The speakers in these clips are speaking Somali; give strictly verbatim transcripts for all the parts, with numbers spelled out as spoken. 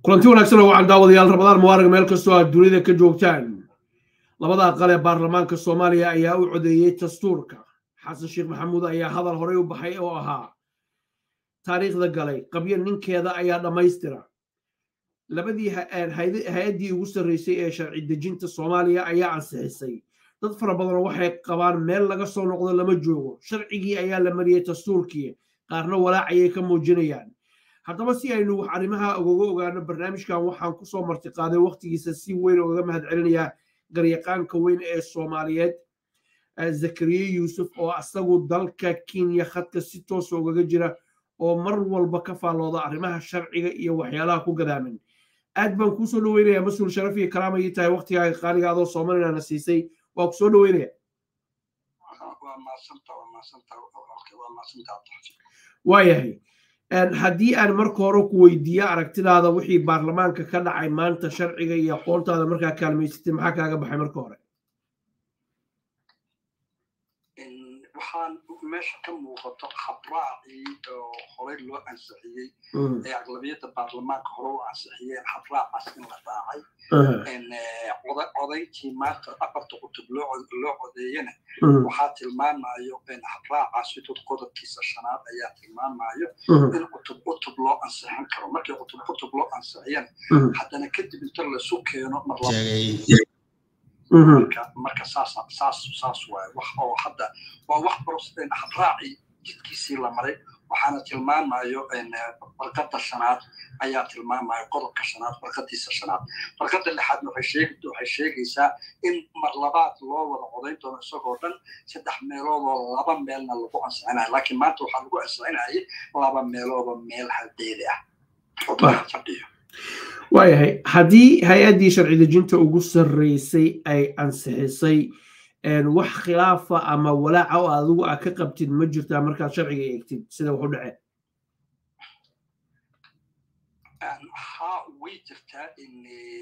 kulanti wanaagsan oo waxaan daawadayaal Ramadaan Mubarak meel kastoo aad dunida ka joogtaan labada aqal ee baarlamaanka Soomaaliya ayaa u codeeyay dastuurka xasan sheekh maxamuud ayaa hadal hore u baxay oo ahaa taariikhda galay qabyo ninkeeda ayaa dhameystira labadii hay'adii ugu sareysay ee sharci dejinta Soomaaliya ayaa ansixisay dad fara badan waxay qabaan meel laga soo noqdo lama joogo sharcigii ayaa la mariyay dastuurkii qaarna walaacay ka muujinayaan haddaba si aynu wax arrimaha uga ogaano barnaamijkan waxaan ku soo martiqaaday waqtigiisa si weyn uga mahad celinaya garyaqaanka weyn ee Soomaaliyeed Zakariya Yuusuf oo asagu dalka Kenya khadka si toos uga jira oo mar walba ka faalooda arrimaha sharciga iyo waxyaalaha ku gadaaman aad baan ku soo dhaweynayaa mas'uul sharaf iyo karaama ay tahay waqtiga qaaliga ah oo Soomaaliland na siisay waa ku soo dhaweynayaa waa maasanta waa maasanta waa maasanta waayahay haddii aan marka hore ku weydiiyo aragtidaada wixii baarlamaanka ka dhacay maanta sharciga iyo aqoontaada markaa kaalmaysatay maxaa kaaga baxay marka hore waxaan meesha ka muuqato habraacii oo horey loo ansixiyey ee aqlabiyadda baarlamaanka hore u ansixiyeen habraacaas in la raacay odayntii maanta afarta qutub loo codeeyana waxaa tilmaamayo habraacaas sidoo qodobkiisa shanaad ayaa tilmaamayo in qutub qutub loo ansixin karo markii qutub qutub loo ansixiyana haddana kadib inta lasu keeno mar marka marka saas saas saas waay wax oo hadda waa wax barosteen habraaci jidkiisii la maray waxaana tilmaamayo warqadda shanaad ayaa tilmaamayo qodobka shanaad warqadiisa shanaad warqadda lixaad waxay sheegaysaa waxay sheegaysaa in mar labaad loo wada codayn doono isagoo dhan saddex meelood oo laba meelna lagu ansixinayo laakiin maanta waxaa lagu ansixinayay laba meelood oo meel haldeeli ah oo fadhiyo waayahay haddii hay-addii sharci dejinta ugu sarreysay ay ansixisay wax khilaafa ama walaaca oo adigu aad ka qabtid ma jirtaa markaad sharciga eegtid sida wax u dhaceen haa way jirtaa in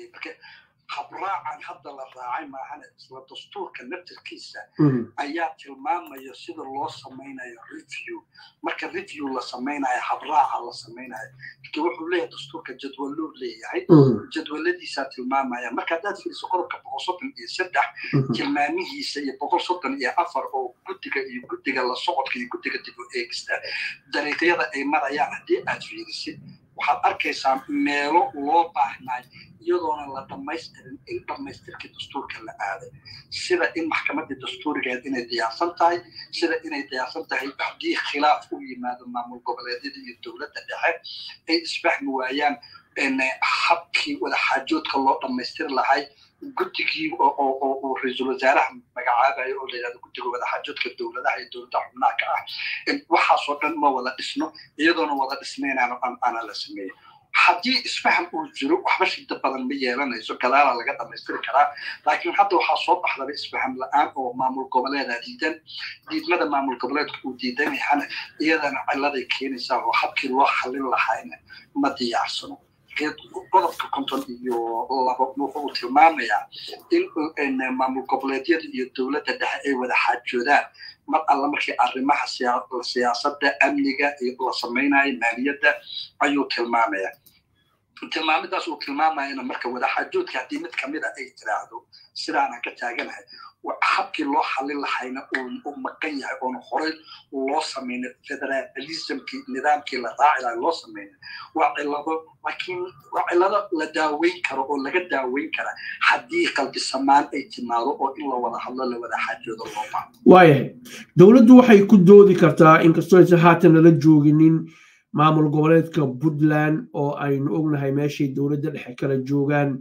habraacan hadda la raacay maahan isla dastuurka naftirkiisa ayaa tilmaamaya sida loo samaynayo review marka review la samaynayo habraaca la samaynayo marka wuxuu leeyahay dastuurka jadwallo leeyahay jadwaladiisa tilmaamaya marka haddaad fiiriso qodobka boqol soddon iyo saddex tilmaamihiisa iyo boqol soddon iyo afar oo guddiga iyo guddiga la socodka iyo guddiga dib u eegista dariiqyada ay marayaan haddii aad fiirisid waxaad arkaysaa meelo loo baahnay iyadoona la dhamaystirin in dhamaystirkii dastuurka la aaday sida in maxkamadda dastuurigeed inay diyaarsan tahay sida inay diyaarsan tahay haddii khilaaf u yimaado maamul goboleedyada iyo dowladda dhexe ay isfahmi waayaan habkii wadaxaajoodka loo dhamaystiri lahay guddigii oo ra-iisul wasaaraha magacaabayo oo la yidhahdo guddiga wadaxaajoodka dowladaha iyo dowladda xubnaha ka ah waxaasoo dhan ma wada dhisno iyadoona wada dhisnaynaan ana la sameeyo haddii isfaham uu jiro waxba shida badan ma yeelanayso gadaala laga dhamaystiri karaa laakiin hadda waxaa soo baxdaba isfaham la-aan oo maamul goboleeda diidan diidmada maamul goboleedka uu diidan yahana iyadana ciladay keenaysaa oo habkii loo xallin lahaayna ma diyaarsano qodobka konton iyo labo wuxuu tilmaamayaa in maamul goboleedyada iyo dowladda dhexe ay wada xaajoodaan mar alla markii arrimaha siyaasadda amniga iyo la samaynayo maaliyadda ayuu tilmaamayaa tilmaamidaas uu tilmaamayana marka wada xaajoodka haddii mid kamid a ay tiraahdo sidaana ka taaganahay habkii loo xallin lahayna uu maqan yahay oona horey loo samayna federalismkii nidaamkii la raaci lahay loo samayna waa cilado laakiin waa cilado la daaweyn karo oo laga daaweyn kara haddii qalbisamaan ay timaado oo in la wada hadlo la wada xaajoodo loo baahdo waayahay dowladdu waxay ku doodi kartaa inkastoo aysan haatan nala jooginin maamul goboleedka Puntland oo aynu ognahay meeshay dowladda dhexe kala joogaan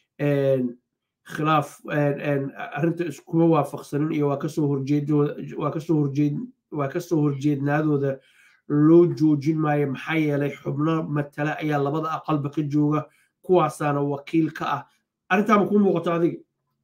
khilaaf arrinta iskuma waafaqsanin iyo waa kasoo horjeed waa kasoo horjeed waa kasoo horjeednaadooda loo joojin maayo maxaa yeelay xubno matala ayaa labada aqalba ka jooga kuwaasaana wakiil ka ah arrintaa ma kuu muuqato adiga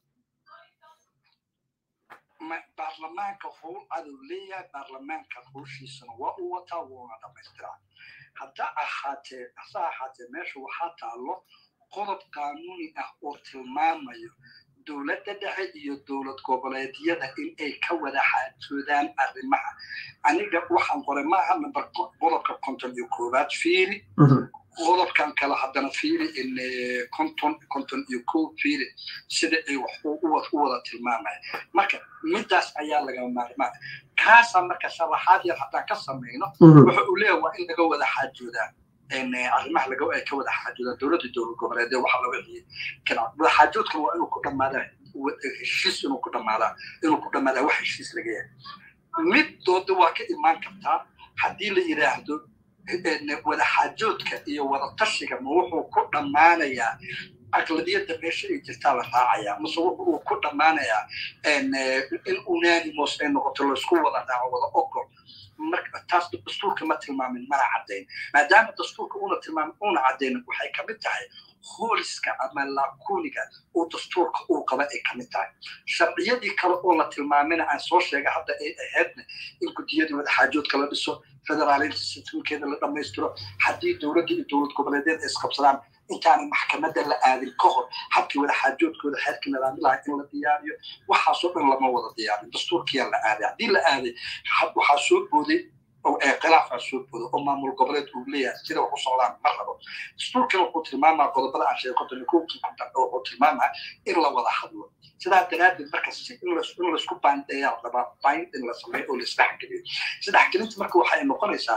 baarlamaanka howl cadow leeyahay baarlamaanka howshiisana waa u wataa wuuna dhamaystiraa hadda ahaatee hase ahaatee meesha waxaa taallo qodob qaanuuni ah oo tilmaamayo dowladda dhexe iyo dowlad goboleedyada in ay ka wada xaajoodaan arrimaha aniga waxaan qoray maaha nambar qodobka konton iyo koowaad fiiri قلب كان كلا حدنا فيري إن كنتم كنتم يكون فيري سيد أي وحو ولا تلمامه مركب مدرس أيام لقى ما كاسا مركب شرحات يا حتى كسمينه وحوليه وإن جوا حاجودا إن أرمح لقوا كوا حاجودا دولة الدولة قبل ده وحلا وحي كان حاجود كانوا إنه كل ما له الشيس إنه كل ما له إنه كل ما له واحد الشيس لقيه مد ضد واقع إيمان كتار حدي اللي يراهدو إن ولا حاجودك إيه ولا تشيك موحو كل ما له يا أغلبية الناس يجتال راعية مصور كل ما له يا إن الأوناني مس إنه قتلسكوا ولا دعوة ولا أقر مرك تاس الدستور كما تلمام من عدين ما دام الدستور كونه تلمام أون عدين وحي كمتاعي خولسك أما لا كونك ودستور أو قبائل كمتاعي شرعية دي كلا أولا تلمامنا عن سوشيال حتى هدنا إن كنت يدي وده حاجات كلا بسوا فدرالين السيستم كذا لما يستروا حدي دولة دي دولة قبلدين إسقاط سلام إن كان محكمة لا هذه الكهر حكي ولا حاجات كذا حركة لا لا كلا دياريو وحاسوب لما وضع دياري الدستور كيا لا هذه دي لا هذه حب وحاسوب بودي أو خلاف حاسوب بودي أو ما مول قبلت أولية كذا وحصلان مرة الدستور كانوا قلت الماما قبل عشان كنت نكون كنت قلت الماما إلا ولا حدود سدا دراد المركز إن لس إن لس كوبان ديار لما باين إن لس ما يقول استحكي استحكي أنت مركز وحي إنه قنيسة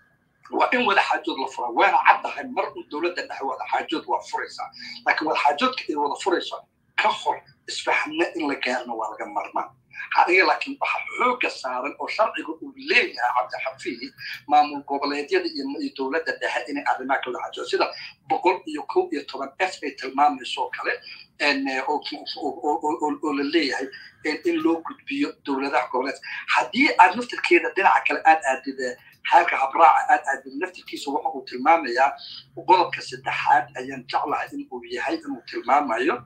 وإن ولا حاجات لفرا وين عدها مرة الدولة ده ولا حاجات وفريسة لكن ولا حاجات كده ولا فريسة كخر اسفحنا إلا كأنه ولا جمرنا حقيقة لكن بحوك السعر أو شرع يقول ليه عبد الحفيظ ما من قبلات يد الدولة ده إن أدنى كل حاجة سيدا بقول يكون يطبع إف تلمام السوكلة إن أو أو أو أو اللي هي إن لو كنت بيو دولة ده قبلات حدي عرفت كده دين عكلا أد أد حاجة عبراء أد أد نفس الكيس وحقه تلمام يا وقلب كسدحات أيام جعله إنه بيهاي إنه تلمام أيه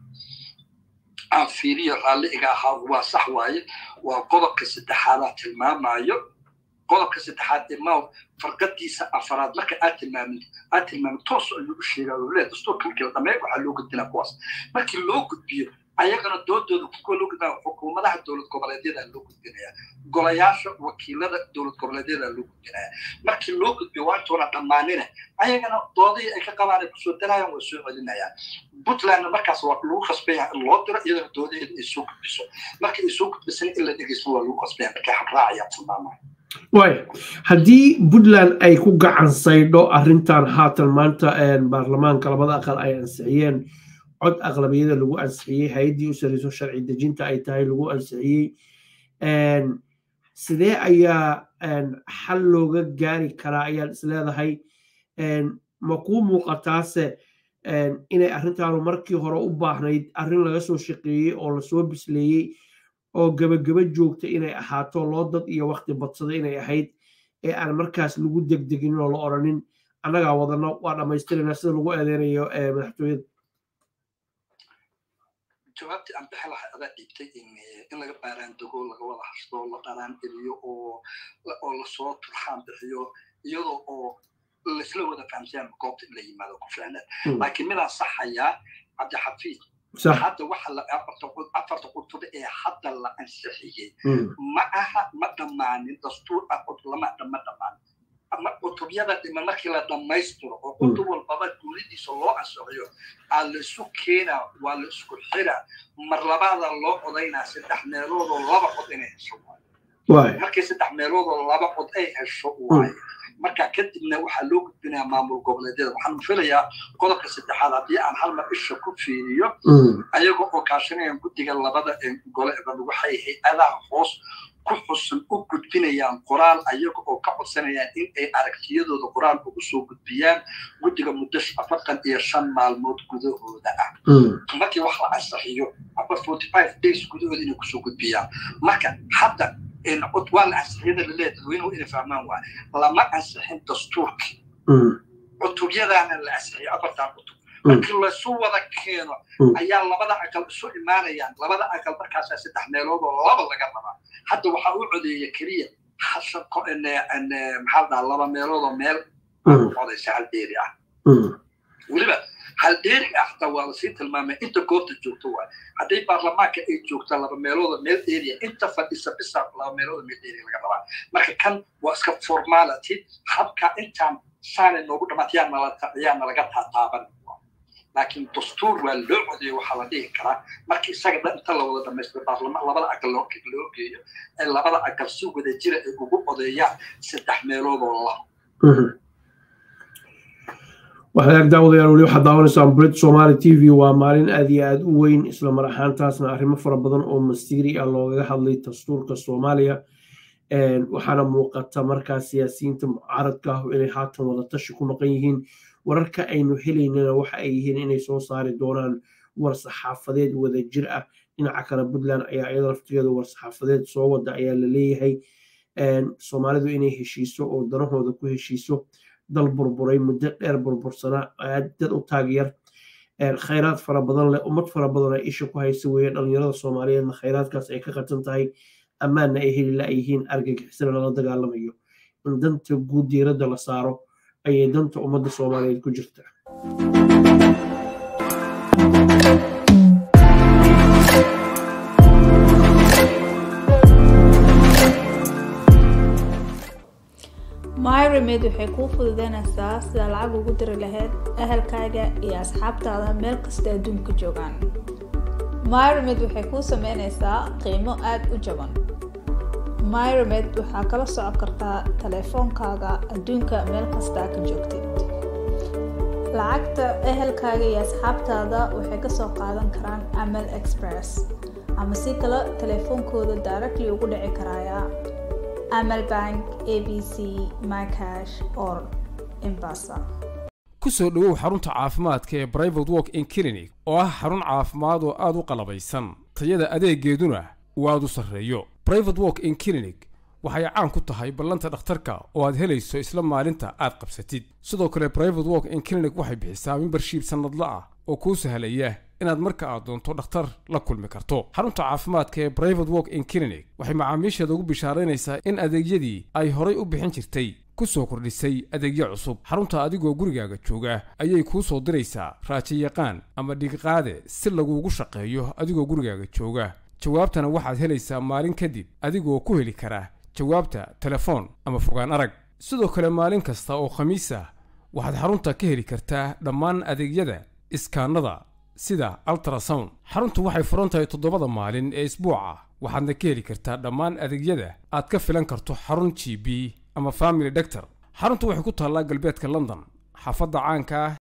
أنفيري اللي إجاها هو صح واي وقلب كسدحات المام أيه قلب كسدحات المام فرقتي سأفراد لك أتمام أتمام توصل الشيء ولا دستور كم كده ما يقول حلو قدنا كواس ما كل لو قد بيو أيقنا الدول دول كل لو قدنا حكومة لا الدولة قبلتي لا لو قدنا قلاياش وكيلة الدولة قبلتي لا لو قدنا ما كل لو قد بيوان تونا تمانينه أيقنا ضادي كقبائل بسوتنا يوم السوق لنا يعني بطلنا مركز وقلو خصبيها اللوتر إذا الدولة السوق بسوا ما كل السوق بس إلا تجسوا لو خصبيها كحق راعي تماما واي هدي بودلان أي كوجا عن صيدو أرنتان هاتل مانتا إن برلمان كلامه أقل أي أنسعيين عد أغلبية اللجوء أنسعيه هيدي وسريسو شرعي دجينتا أي تاي اللجوء أنسعيه إن سدي أيا إن حلو جاري كرايا سلا هاي إن مقوم مقطاسة إن إن أرنتان ومركي هراء باهنايد أرن لغسو شقي أو لسو بسلي oo gabagaba joogta inay ahaato loo dad iyo waqti badsada inay ahayd ee aan markaas lagu degdegin oo la oranin anaga wadana waa dhameystirana sida lagu eedeynayo ee madaxtooyada jawaabtii aan bixin lahaa adaa dhiibtay in in laga baaraan dago laga wada hashto la dharaan geliyo oo oo la soo turxaan bixiyo iyadoo oo la isla wada fahamsan goobta in la yimaado ku fiicnaan laakiin midaan saxayaa cabdi xafiid حتى واحد أفرت أفرت قلت إيه حتى لا أنسحيه معها ما دمان الدستور أقول لما دم دمان أما قلت بيدا دم ما كلا دم مايسترو وقلت والبابا تريد يسلو أسرعيه على سكينة وعلى سكحرة مر بعض الله قضينا ستحملوا الله بقضينا الشواي ما كي ستحملوا الله بقضينا الشواي marka kadibna waxa loo gudbinaa maamul goboleedyada waxaan filayaa qodobka saddexaad haddii aan hal mar isha ku fiiriyo ayagoo oo kaashanayaan guddiga labada gole ee waxay hay-adaha hoos ku xusan u gudbinayaan qoraal ayagoo oo ka codsanayaan in ay aragtiyadooda qoraal ugu soo gudbiyaan guddiga muddo afartan iyo shan maalmood gudahooda ah markii wax la ansaxiyo afar forty-five days gudahooda inay kusoo gudbiyaan marka hadda إن أطوال أسحين اللي تدوينه إلى فهمان وان لما أسحين دستورك أطوبيا أنا الأسحين أبرتان أطوب لكن لسوا ذكينا أيام لبدا أكل سوء إيمانا يعني لبدا أكل بركاسة ستحملوا لبدا لقرنا حتى وحاول عدي كريه حسب إن إن محل الله ميلو ميل هذا سهل ديريا ولبا الدير حتى والسيت المامة أنت قلت جوتوا هذي برلمانك أي جوتا لما ميلود ميل إيريا أنت فديس بس لما ميلود ميل إيريا لقطع ما كان واسك فورمالتي حبك أنت سان النوبة ما تيان ولا تيان ولا قطع طابا لكن دستور واللعب وحلديه كرا ما كي سجد أنت لو لما يصير برلمان لا بلا أكل لوك لوكي لا بلا أكل سوق ده جرى يقول قضية ستح ميلود والله waxaad daawadayaal wali waxaad daawanaysaan Brit Somali T V waa maalin aad iyo aad u weyn isla mar ahaantaasna arrimo fara badan oo masiiri ah looga hadlay dastuurka Soomaaliya ee waxaana muuqata markaa siyaasiyiinta mucaaradka ah inay haatan wada tashi ku maqan yihiin wararka aynu helaynana waxa ay yihiin inay soo saari doonaan war saxaafadeed wada jir ah dhinaca kale Puntland ayaa iyada laftigeeda war saxaafadeed soo wada ayaa la leeyahay ee Soomaalidu inay heshiiso oo danahooda ku heshiiso dal burburay muddo dheer burbursana dad u taageer ee khayraad fara badan leh ummad fara badan ay isha ku hayso weeye dhalinyarada Soomaaliyeed khayraadkaas ay ka qatan tahay amaana ay heli laayihiin argagixisana la dagaalamayo in danta guud diiradda la saaro ay danta ummadda Soomaaliyeed ku jirta MyRemedy waxay kuu fududeynaysaa sida lacag ugu diri lahayd ehelkaaga iyo asxaabtaada meel kasta adduunka joogaan. MyRemedy waxay kuu sameynaysaa qiimo aad u jaban. MyRemedy waxaa kala socon kartaa taleefankaaga adduunka meel kasta ka joogtid. Lacagta ehelkaaga iyo asxaabtaada waxay ka soo qaadan karaan Amal Express ama si kale taleefankooda directly ugu dhici karaya Amal Bank, A B C, MyCash or M-Pesa. ku soo dhawow xarunta caafimaadka ee Private Walk-in Clinic oo ah xarun caafimaad oo aad u qalabaysan tayada adeegeeduna uu aad u sarreeyo. Private Walk-in Clinic waxay caan ku tahay ballanta dhakhtarka oo aad helayso isla maalinta aad qabsatid. sidoo kale Private Walk-in Clinic waxay bixisaa membership sanadle ah oo kuu sahlaya inaad marka aad doonto dhakhtar la kulmi karto. xarunta caafimaadka ee Private Walk-in Clinic waxay macaamiisheeda ugu bishaaraynaysaa in adeegyadii ay horay u bixin jirtay ku soo kordhisay adeegyo cusub. xarunta adigoo gurigaaga jooga ayay kuu soo diraysaa raajo yaqaan ama dhigiqaade si laguugu shaqeeyo adigoo gurigaaga jooga. jawaabtana waxaad helaysaa maalin kadib adigoo ku heli kara jawaabta telefoon ama fogaan arag. sidoo kale maalin kasta oo khamiis ah waxaad xarunta ka heli kartaa dhammaan adeegyada iskaanada sida ultrasound. xaruntu waxay furan tahay toddobada maalin ee isbuuca waxaadna ka heli kartaa dhammaan adeegyada aad ka filan karto xarun G P ama family doctor. xaruntu waxay ku taallaa galbeedka London xaafadda caanka ah